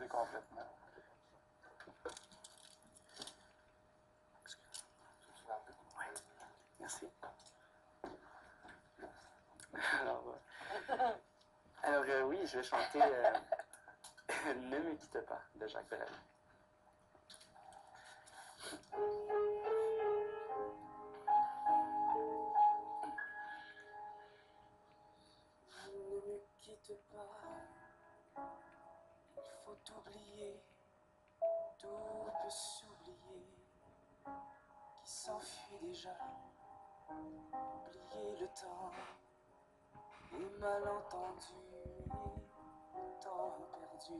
déborder complètement. Oui, merci. Alors, oui, je vais chanter Ne me quitte pas de Jacques Brel. Ne me quitte pas, il faut oublier, tout peut s'oublier, qui s'enfuit déjà, oublier le temps, et malentendus, et temps perdu,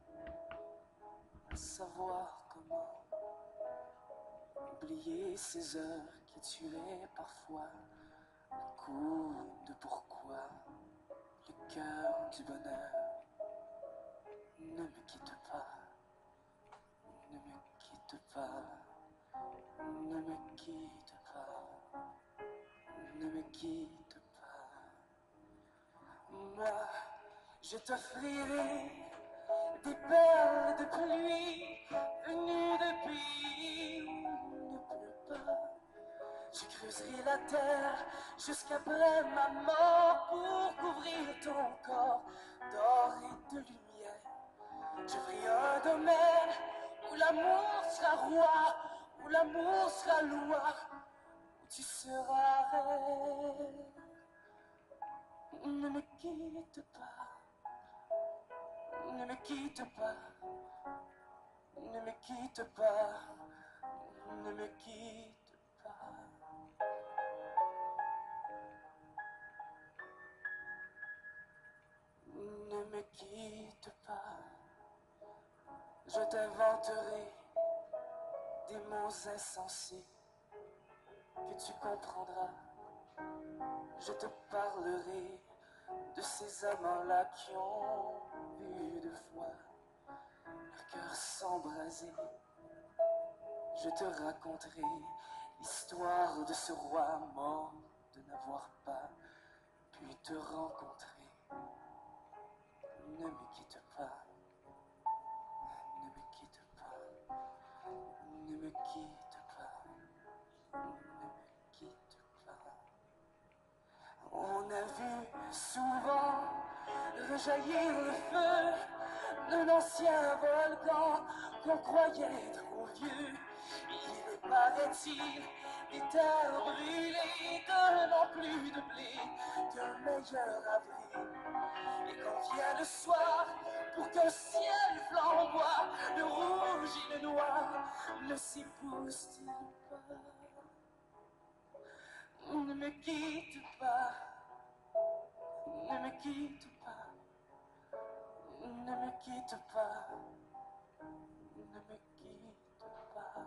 à savoir comment oublier ces heures qui tuaient parfois, un coup de pourquoi, le cœur du bonheur. Ne me quitte pas, ne me quitte pas, ne me quitte pas, ne me quitte pas. Moi, je t'offrirai des perles de pluie venues de pays où ne pleut pas. Je creuserai la terre jusqu'après ma mort pour couvrir ton corps d'or et de lumière. Je ferai un domaine où l'amour sera roi, où l'amour sera loi, où tu seras reine. Ne me quitte pas, ne me quitte pas, ne me quitte pas, ne me quitte pas. Ne me quitte pas, je t'inventerai des mots insensés que tu comprendras. Je te parlerai de ces amants-là qui ont eu de foi leur cœur s'embraser. Je te raconterai l'histoire de ce roi mort de n'avoir pas pu te rencontrer. Ne me quitte pas, ne me quitte pas, ne me quitte pas, ne me quitte pas. On a vu souvent rejaillir le feu d'un ancien volcan qu'on croyait trop vieux. Il est, paraît-il, des terres brûlées que n'ont plus de blé qu'un meilleur avril. Et qu'on vient le soir pour qu'un ciel flamboie, le rouge et le noir ne s'épousent-ils pas? Ne me quitte pas, ne me quitte pas, ne me quitte pas, ne me quitte pas.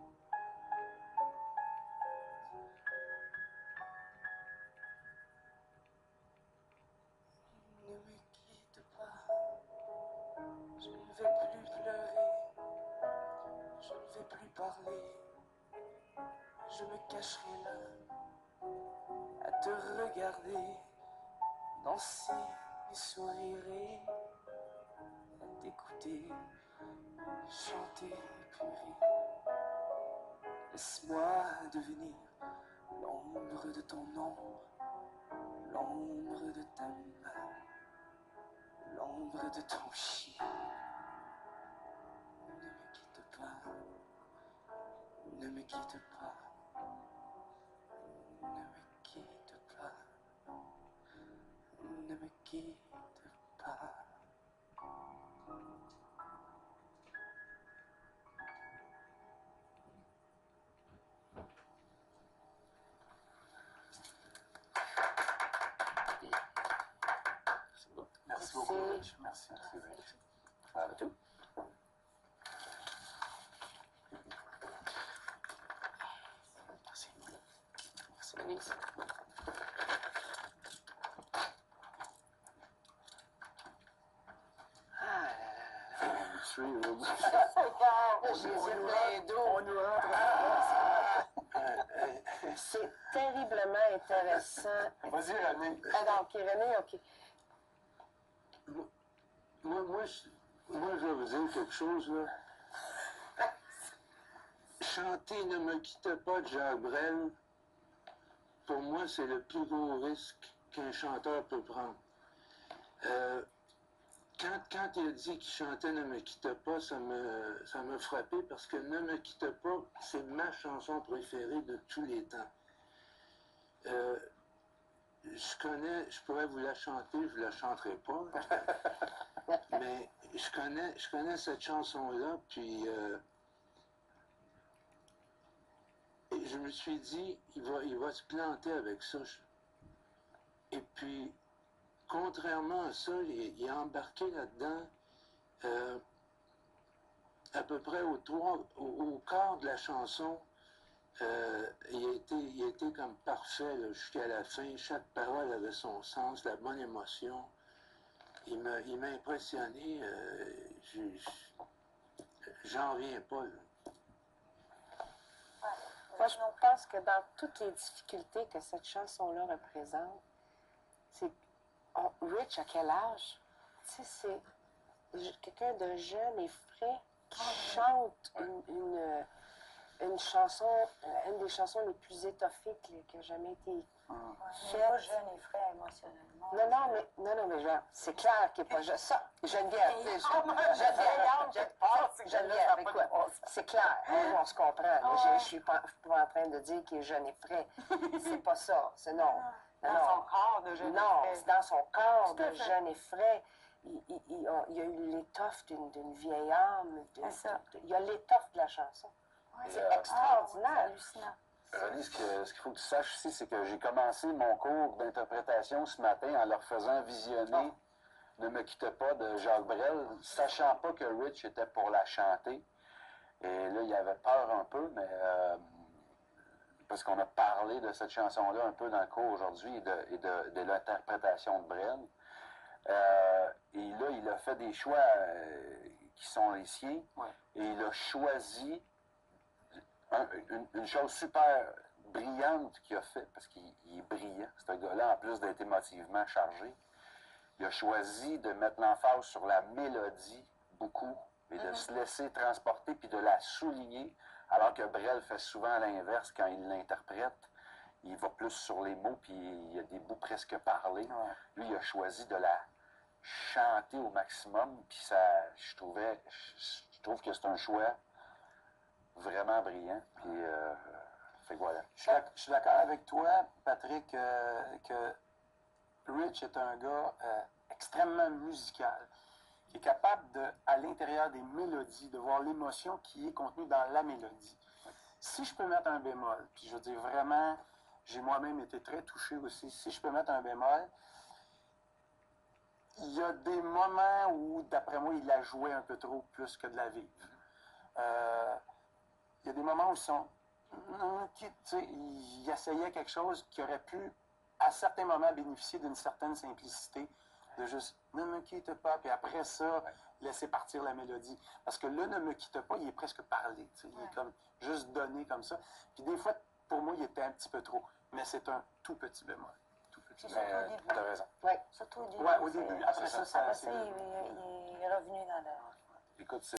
Ne me quitte pas, je ne vais plus pleurer, je ne vais plus parler, je me cacherai là, à te regarder, danser et sourire, à t'écouter, chanter et pleurer. Laisse-moi devenir l'ombre de ton ombre, l'ombre de ta main, l'ombre de ton chien. Ne me quitte pas, ne me quitte pas, ne me quitte pas, ne me quitte pas. Merci beaucoup, Rich. Merci. C'est tout. Merci. Merci, Denise. C'est terriblement intéressant. Vas-y, René. Ah, donc, René, OK. Moi, Moi, je vais vous dire quelque chose, là. Chanter Ne me quitte pas de Jacques Brel, pour moi, c'est le plus gros risque qu'un chanteur peut prendre. Quand il a dit qu'il chantait Ne me quitte pas, ça m'a frappé parce que Ne me quitte pas, c'est ma chanson préférée de tous les temps. Je pourrais vous la chanter, je ne la chanterai pas, mais je connais cette chanson-là, puis et je me suis dit, il va se planter avec ça. Et puis, contrairement à ça, il est embarqué là-dedans à peu près au quart de la chanson. Il a été comme parfait jusqu'à la fin. Chaque parole avait son sens, la bonne émotion. Il m'a impressionné. J'en reviens pas. Là. Moi, je pense que dans toutes les difficultés que cette chanson-là représente, c'est Rich, à quel âge? Tu sais, c'est quelqu'un de jeune et frais qui chante une chanson, une des chansons les plus étoffées qui a jamais été faite. Pas jeune et frais émotionnellement. Non, mais genre, c'est clair qu'il n'est pas jeune. Ça, Geneviève, écoute, c'est clair, on se comprend. Je ne suis pas en train de dire qu'il est jeune et frais. C'est pas ça, c'est non. Dans son corps de jeune et Non, frais. c'est dans son corps Tout à de fait. jeune et frais. Il a eu l'étoffe d'une vieille âme. C'est ça. Il y a l'étoffe de la chanson. C'est extraordinaire. Hallucinant. René, ce qu'il faut que tu saches aussi, c'est que j'ai commencé mon cours d'interprétation ce matin en leur faisant visionner Ne me quitte pas de Jacques Brel, sachant pas que Rich était pour la chanter. Et là, il avait peur un peu, mais parce qu'on a parlé de cette chanson-là un peu dans le cours aujourd'hui et de l'interprétation de Brel. Et là, il a fait des choix qui sont les siens. Ouais. Et il a choisi une chose super brillante qu'il a fait, parce qu'il est brillant, ce gars-là, en plus d'être émotivement chargé. Il a choisi de mettre l'emphase sur la mélodie beaucoup et de se laisser transporter puis de la souligner, alors que Brel fait souvent l'inverse quand il l'interprète. Il va plus sur les mots puis il y a des bouts presque parlés. Ouais. Lui, il a choisi de la chanter au maximum puis ça, je trouve que c'est un choix vraiment brillant. Puis, fait que voilà. Je suis d'accord avec toi, Patrick, que Rich est un gars extrêmement musical, qui est capable de, à l'intérieur des mélodies, de voir l'émotion qui est contenue dans la mélodie. Si je peux mettre un bémol, puis je veux dire vraiment, j'ai moi-même été très touché aussi, si je peux mettre un bémol, il y a des moments où, d'après moi, il a joué un peu trop plus que de la vivre. Il y a des moments où il essayait quelque chose qui aurait pu, à certains moments, bénéficier d'une certaine simplicité, de juste « ne me quitte pas », puis après ça, laisser partir la mélodie. Parce que le « ne me quitte pas », il est presque parlé, il est comme juste donné comme ça. Puis des fois, pour moi, il était un petit peu trop, mais c'est un tout petit bémol. Tout petit C'est bémol. surtout au début. T'as raison. Ouais. Surtout au début. Ouais, au début. Après ça, Après ça, c'est... il est revenu dans le... Écoute,